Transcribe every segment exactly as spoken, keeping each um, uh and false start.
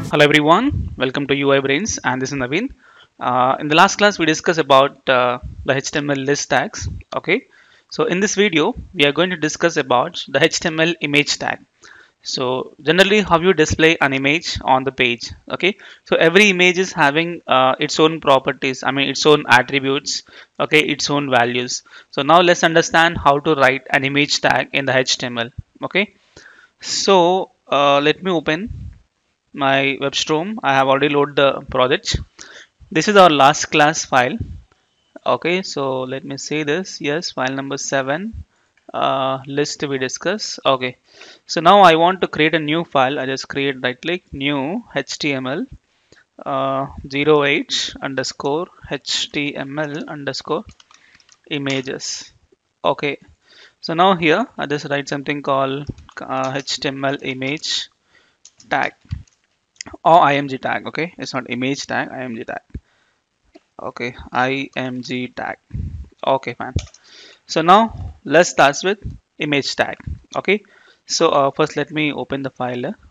Hello everyone, welcome to U I Brains and this is Naveen. Uh, in the last class we discussed about uh, the H T M L list tags. Okay, so in this video we are going to discuss about the H T M L image tag. So generally how you display an image on the page. Okay, so every image is having uh, its own properties, I mean its own attributes, okay, its own values. So now let's understand how to write an image tag in the H T M L. Okay, so uh, let me open my WebStorm. I have already loaded the project. This is our last class file. Okay, so let me see this. Yes, file number seven. Uh, list we discuss. Okay, so now I want to create a new file. I just create right click new H T M L uh, zero eight underscore H T M L underscore images. Okay, so now here I just write something called uh, H T M L image tag or img tag. Okay, it's not image tag, img tag. Okay, img tag. Okay, fine. So now let's start with image tag. Okay, so uh, first let me open the file uh,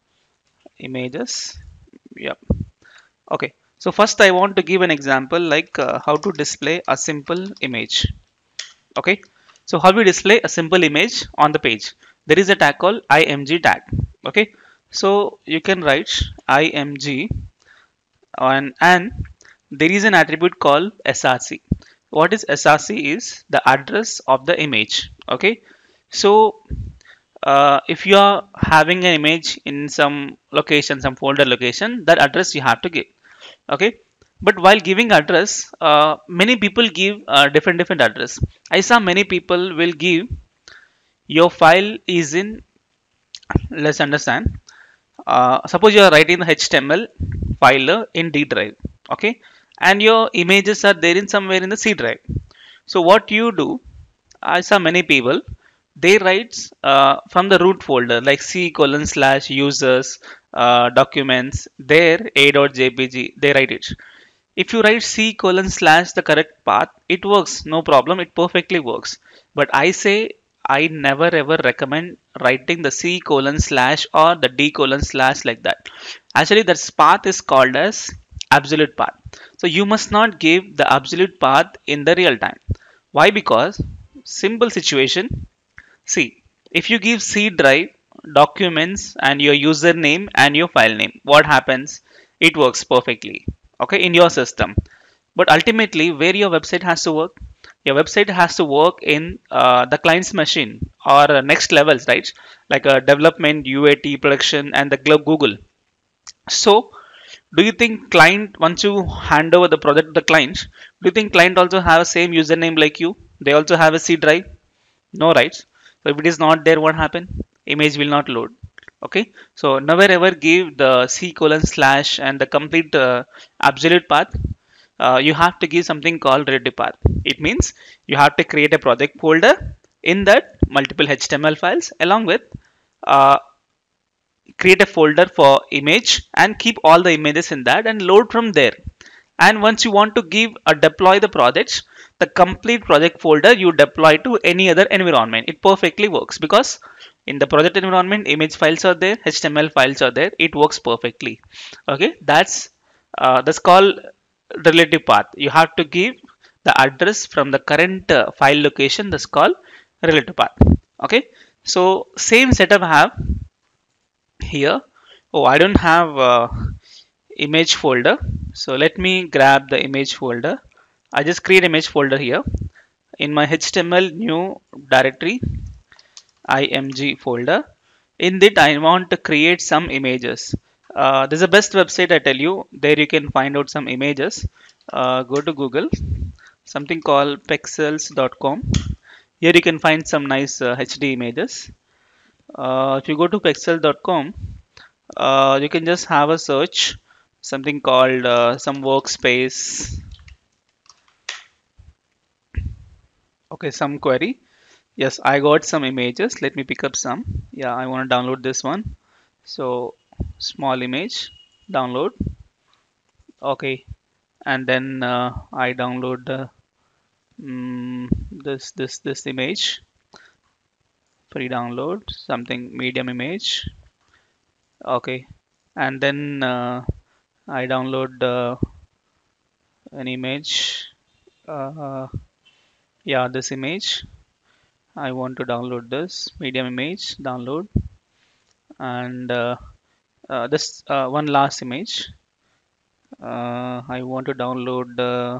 images. Yep. Okay, so first I want to give an example like uh, how to display a simple image. Okay, so how we display a simple image on the page, there is a tag called img tag. Okay, so you can write img and and there is an attribute called src. What is src is the address of the image. Okay, so uh, if you are having an image in some location, some folder location, that address you have to give. Okay, but while giving address, uh, many people give uh, different different address. I saw many people will give your file is in, let's understand, uh, suppose you are writing the H T M L file uh, in D drive. Okay, and your images are there in somewhere in the C drive. So what you do, I saw many people, they write uh, from the root folder like C colon slash users uh, documents there a.jpg, they write it. If you write C colon slash the correct path, it works, no problem, it perfectly works. But I say I never ever recommend writing the C colon slash or the D colon slash like that. Actually, that path is called as absolute path. So you must not give the absolute path in the real time. Why? Because simple situation. See, if you give C drive documents and your username and your file name, what happens? It works perfectly. Okay, in your system. But ultimately, where your website has to work, your website has to work in uh, the client's machine or uh, next levels, right? Like a development, U A T, production, and the glo- Google. So, do you think client once you hand over the project to the client, do you think client also have a same username like you? They also have a C drive? No, right? So if it is not there, what happen? Image will not load. Okay, so never ever give the C colon slash and the complete uh, absolute path. Uh, you have to give something called relative path. It means you have to create a project folder in that multiple H T M L files along with uh, create a folder for image and keep all the images in that and load from there. And once you want to give or deploy the projects, the complete project folder you deploy to any other environment. It perfectly works because in the project environment image files are there, H T M L files are there, it works perfectly. Okay, that's uh, that's called relative path. You have to give the address from the current uh, file location, that's called relative path. Okay, so same setup I have here. Oh, I don't have uh, image folder, so let me grab the image folder. I just create image folder here in my H T M L new directory img folder. In that I want to create some images. Uh, this is the best website, I tell you, there you can find out some images. Uh, go to Google, something called pexels dot com. Here you can find some nice uh, H D images. Uh, if you go to pexels dot com, uh, you can just have a search something called uh, some workspace. Okay, some query. Yes, I got some images, let me pick up some. Yeah, I want to download this one. So small image, download. Okay, and then uh, I download uh, mm, this this this image, free download, something medium image. Okay, and then uh, I download uh, an image. Uh, yeah, this image. I want to download this medium image. Download, and uh, uh, this uh, one last image. Uh, I want to download. Uh,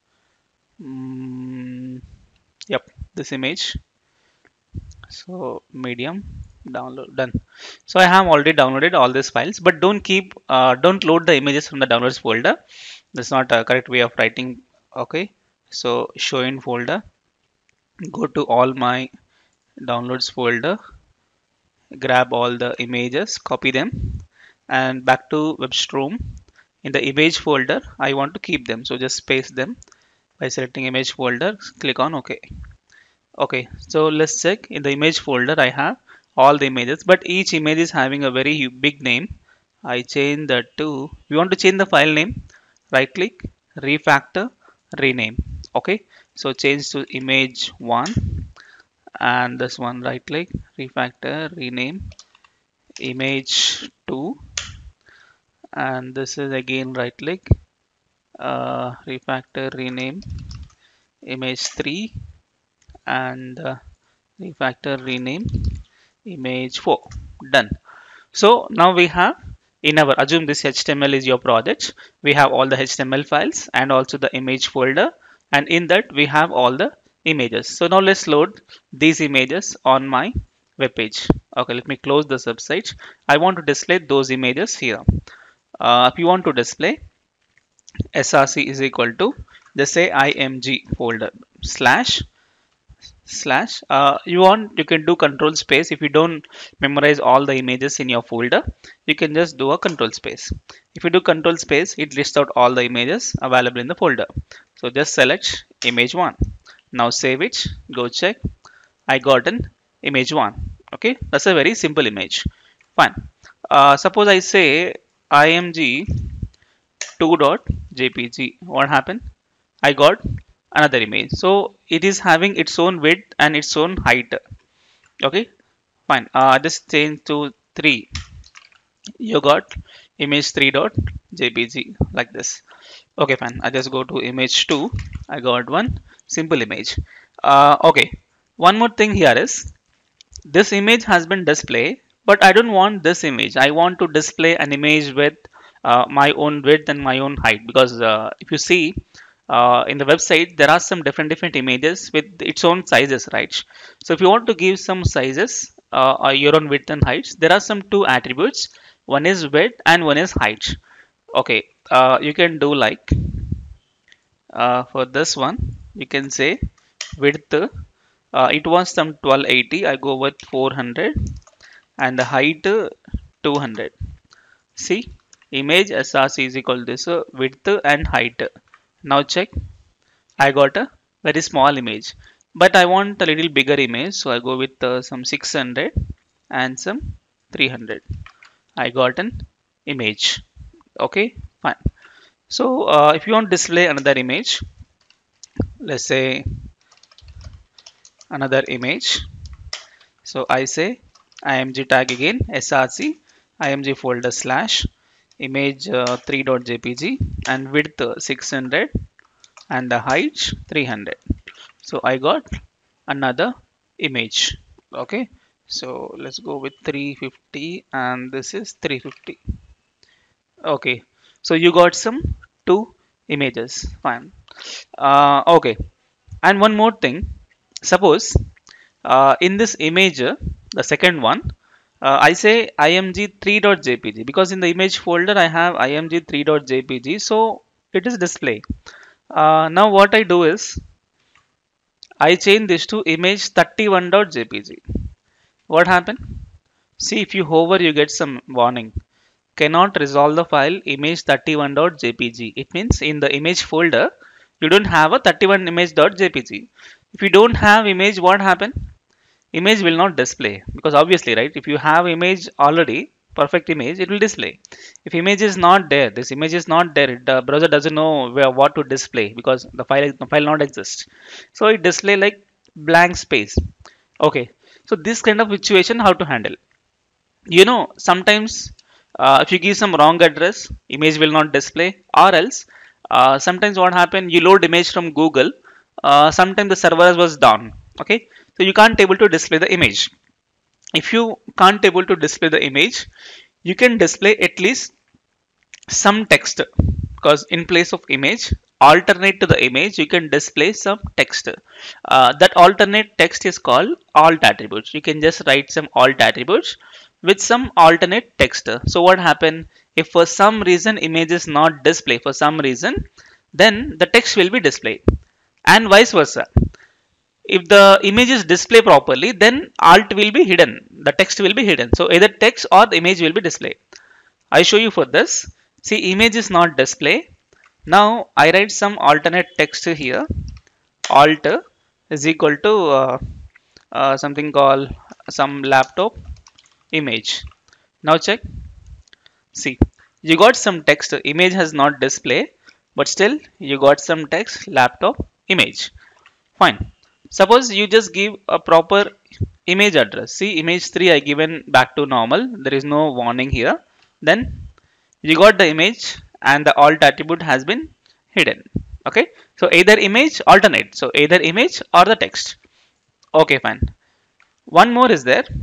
mm, yep, this image. So medium download done. So I have already downloaded all these files, but don't keep uh, don't load the images from the downloads folder. That's not a correct way of writing. Okay, so show in folder, go to all my downloads folder, grab all the images, copy them, and back to WebStorm. In the image folder I want to keep them, so just paste them by selecting image folder, click on OK. Okay, so let's check. In the image folder I have all the images, but each image is having a very hu- big name. I change that to, we want to change the file name, right click, refactor, rename. Okay, so change to image one, and this one right click, refactor, rename, image two, and this is again right click, uh, refactor, rename, image three, and uh, refactor, rename, image four. Done. So now we have, in our, assume this H T M L is your project, we have all the H T M L files and also the image folder, and in that we have all the images. So now let's load these images on my web page. Okay, let me close the subsite. I want to display those images here. Uh, if you want to display, src is equal to, just say img folder slash slash, uh, you want, you can do control space. If you don't memorize all the images in your folder, you can just do a control space. If you do control space, it lists out all the images available in the folder. So just select image one. Now save it, go check, I got an image one. Okay, that's a very simple image. Fine. Uh, suppose I say img two.jpg, what happened? I got another image. So it is having its own width and its own height. Okay, fine. Uh, just change to three. You got image three.jpg like this. Okay, fine. I just go to image two. I got one simple image. Uh, okay. One more thing here is, this image has been displayed, but I don't want this image. I want to display an image with uh, my own width and my own height, because uh, if you see uh, in the website there are some different different images with its own sizes, right? So if you want to give some sizes, uh, or your own width and heights, there are some two attributes. One is width and one is height. Okay, uh, you can do like, uh, for this one you can say width, uh, it was some twelve eighty, I go with four hundred, and the height uh, two hundred. See, image src is equal to this, uh, width and height. Now check, I got a very small image, but I want a little bigger image, so I go with uh, some six hundred and some three hundred. I got an image. Okay, fine. So uh, if you want to display another image, let's say another image, so I say img tag again, src img folder slash image uh, three.jpg, and width uh, six hundred and the height three hundred. So I got another image. Okay, so let's go with three fifty, and this is three fifty. Okay, so you got some two images. Fine. Uh, okay, and one more thing. Suppose uh, in this image, uh, the second one, uh, I say img three.jpg, because in the image folder I have img three.jpg, so it is display. Uh, now what I do is, I change this to image thirty-one.jpg. What happened? See, if you hover, you get some warning. Cannot resolve the file image thirty-one.jpg. It means in the image folder, you don't have a thirty-one image.jpg. If you don't have image, what happened? Image will not display, because obviously, right, if you have image already, perfect image, it will display. If image is not there, this image is not there, the browser doesn't know where what to display, because the file the file not exist, so it display like blank space. Okay, so this kind of situation, how to handle? You know, sometimes Uh, if you give some wrong address, image will not display. Or else, uh, sometimes what happen, you load image from Google. Uh, sometimes the server was down. Okay, so you can't able to display the image. If you can't able to display the image, you can display at least some text, because in place of image alternate to the image you can display some text. Uh, that alternate text is called alt attributes. You can just write some alt attributes with some alternate text. So what happen, if for some reason image is not displayed for some reason, then the text will be displayed, and vice versa. If the image is displayed properly, then alt will be hidden, the text will be hidden. So either text or the image will be displayed. I show you for this. See, image is not display. Now I write some alternate text here. Alt is equal to uh, uh, something called some laptop image. Now check. See, you got some text. Image has not display, but still you got some text laptop image. Fine. Suppose you just give a proper image address. See, image three I given back to normal. There is no warning here. Then you got the image and the alt attribute has been hidden. Okay, so either image alternate, so either image or the text. Okay, fine. One more is there.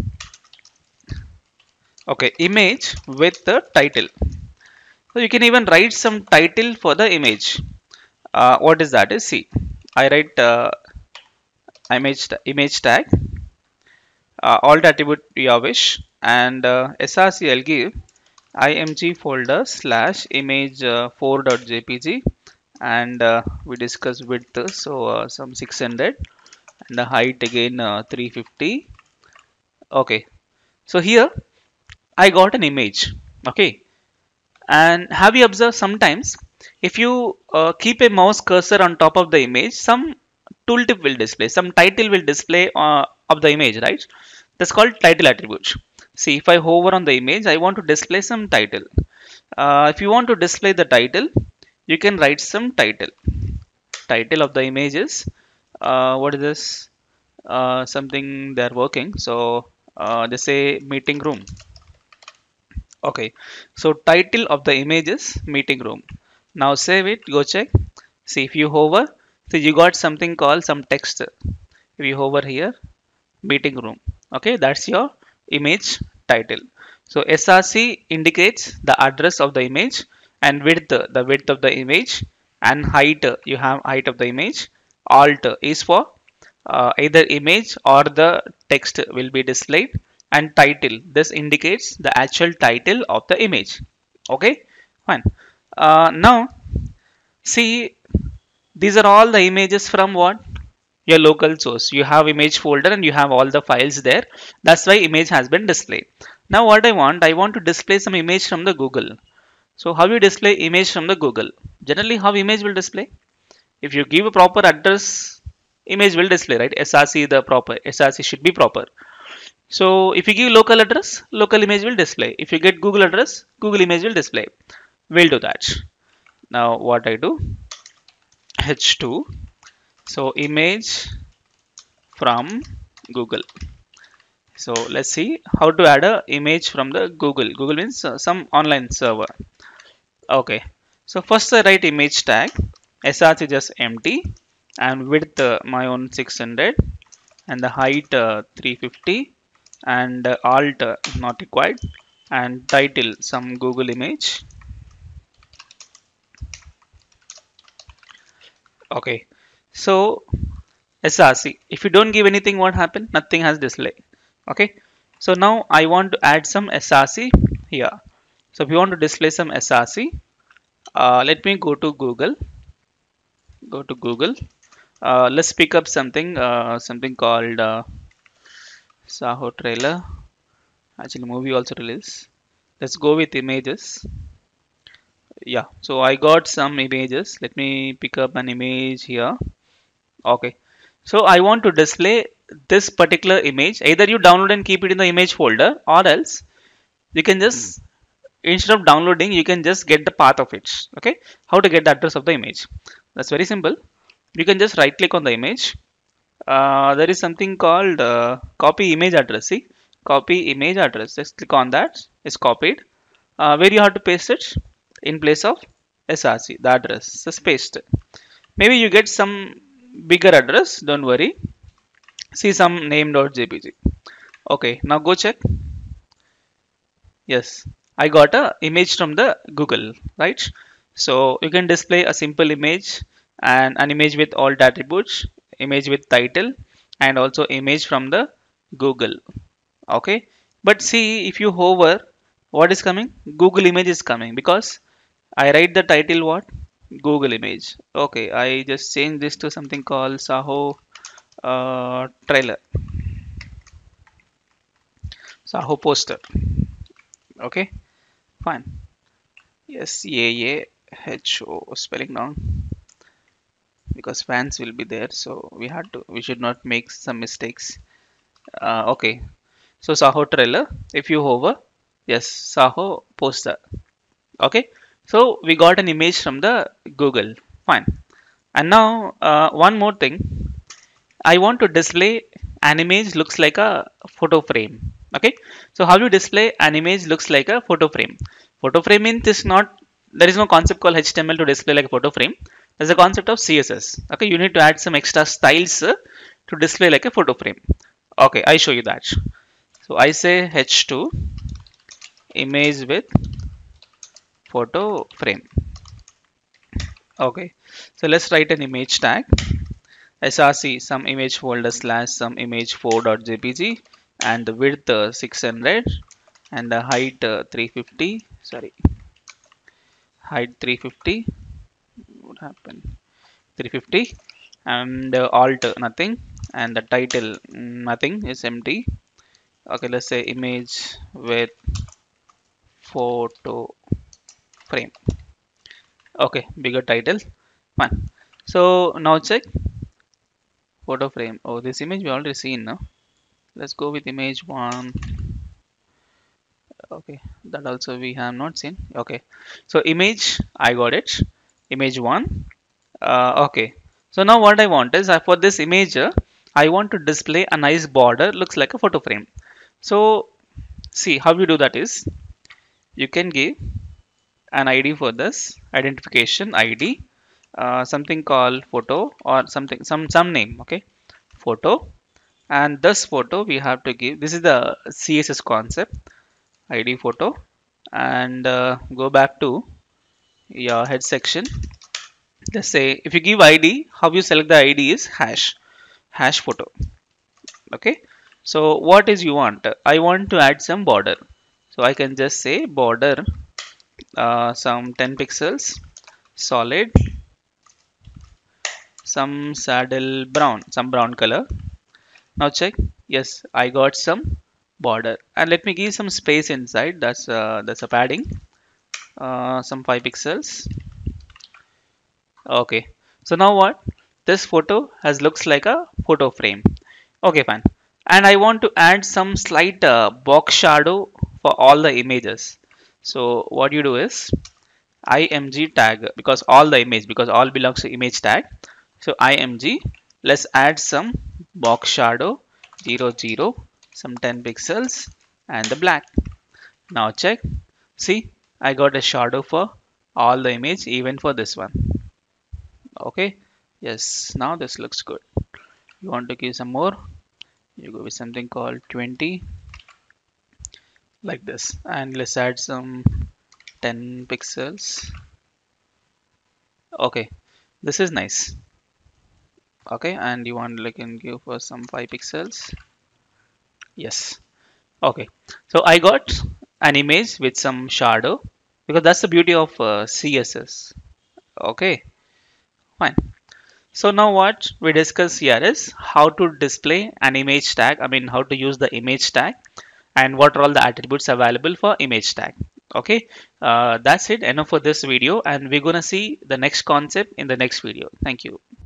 Okay, image with the title. So you can even write some title for the image. Uh, what is that is, see, I write uh, image image tag, uh, alt attribute your wish, and uh, src I'll give img folder slash image uh, four.jpg, and uh, we discuss width, so uh, some six hundred, and the height again uh, three fifty. Okay, so here I got an image. Okay, and have you observed sometimes if you uh, keep a mouse cursor on top of the image, some tooltip will display, some title will display uh, of the image, right? That's called title attribute. See, if I hover on the image, I want to display some title. Uh, if you want to display the title, you can write some title. Title of the image is uh, what is this? Uh, something they're working. So uh, they say meeting room. Okay, so title of the image is meeting room. Now save it, go check. See, if you hover, so you got something called some text. If you hover here, meeting room. Okay, that's your image title. So src indicates the address of the image, and width, the width of the image, and height, you have height of the image. Alt is for uh, either image or the text will be displayed, and title, this indicates the actual title of the image. Okay, fine. Uh, now see, these are all the images from what? Your local source. You have image folder and you have all the files there. That's why image has been displayed. Now what I want, I want to display some image from the Google. So how you display image from the Google? Generally, how image will display? If you give a proper address, image will display, right? src, the proper src should be proper. So if you give local address, local image will display. If you get Google address, Google image will display. We'll do that. Now what I do, h two, so image from Google. So let's see how to add a image from the Google. Google means uh, some online server. Okay, so first I write image tag, src just empty, and width uh, my own six hundred, and the height uh, three fifty, and uh, alt uh, not required, and title some Google image. Okay, so src, if you don't give anything, what happened? Nothing has display. Okay, so now I want to add some src here. So if you want to display some src, uh, let me go to Google. Go to Google. Uh, let's pick up something, uh, something called uh, Saho trailer. Actually, movie also release. Let's go with images. Yeah, so I got some images. Let me pick up an image here. Okay, so I want to display this particular image. Either you download and keep it in the image folder, or else you can just, instead of downloading, you can just get the path of it. Okay, how to get the address of the image? That's very simple. You can just right click on the image. Uh, there is something called uh, copy image address. See, copy image address. Just click on that. It's copied. uh, where you have to paste it in place of src, the address. Just paste it. Maybe you get some bigger address, don't worry. See some name.jpg. Okay, now go check. Yes, I got a image from the Google, right? So you can display a simple image and an image with all the attributes, image with title, and also image from the Google. Okay, but see, if you hover, what is coming? Google image is coming because I write the title what? Google image. Okay, I just change this to something called Saho uh, trailer, Saho poster. Okay, fine. Yes, yeah, yeah, H O spelling wrong because fans will be there, so we had to. We should not make some mistakes. Uh, okay, so Saho trailer. If you hover, yes, Saho poster. Okay, so we got an image from the Google. Fine. And now uh, one more thing. I want to display an image looks like a photo frame. Okay, so how you display an image looks like a photo frame? Photo frame means it's not, there is no concept called H T M L to display like a photo frame. There's a concept of C S S. Okay, you need to add some extra styles uh, to display like a photo frame. Okay, I show you that. So I say H two image with photo frame. Okay, so let's write an image tag. src some image folder slash some image four.jpg and the width uh, six hundred and the height uh, three fifty. Sorry, height three fifty. What happened? three fifty and uh, alt uh, nothing and the title mm, nothing is empty. Okay, let's say image with photo frame. Okay, bigger title. Fine. So now check photo frame. Oh, this image we already seen now. Let's go with image one. Okay, that also we have not seen. Okay, so image, I got it. Image one. Uh, okay, so now what I want is uh, for this image, uh, I want to display a nice border, looks like a photo frame. So see how you do that is you can give an I D for this identification I D, uh, something called photo or something, some some name. Okay, photo, and this photo we have to give. This is the C S S concept. I D photo, and uh, go back to your head section. Let's say if you give I D, how you select the I D is hash hash photo. Okay, so what is you want? I want to add some border, so I can just say border uh, some ten pixels solid, some saddle brown, some brown color. Now check. Yes, I got some border, and let me give some space inside. That's uh, that's a padding. Uh, some five pixels. Okay, so now what? This photo has looks like a photo frame. Okay, fine. And I want to add some slight uh, box shadow for all the images. So what you do is img tag, because all the image, because all belongs to image tag. So img, let's add some box shadow zero zero, some ten pixels and the black. Now check. See, I got a shadow for all the image, even for this one. Okay, yes, now this looks good. You want to give some more, you go with something called twenty, like this, and let's add some ten pixels. Okay, this is nice. Okay, and you want like can give for some five pixels. Yes. Okay, so I got an image with some shadow, because that's the beauty of uh, C S S. Okay, fine. So now what we discuss here is how to display an image tag. I mean how to use the image tag and what are all the attributes available for image tag. Okay, uh, that's it, enough for this video, and we're gonna see the next concept in the next video. Thank you.